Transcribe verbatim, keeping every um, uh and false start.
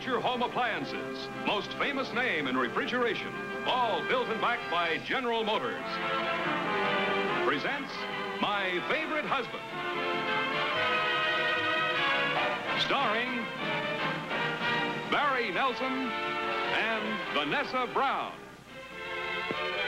signature home appliances, most famous name in refrigeration, all built and backed by General Motors, presents My Favorite Husband. Starring Barry Nelson and Vanessa Brown.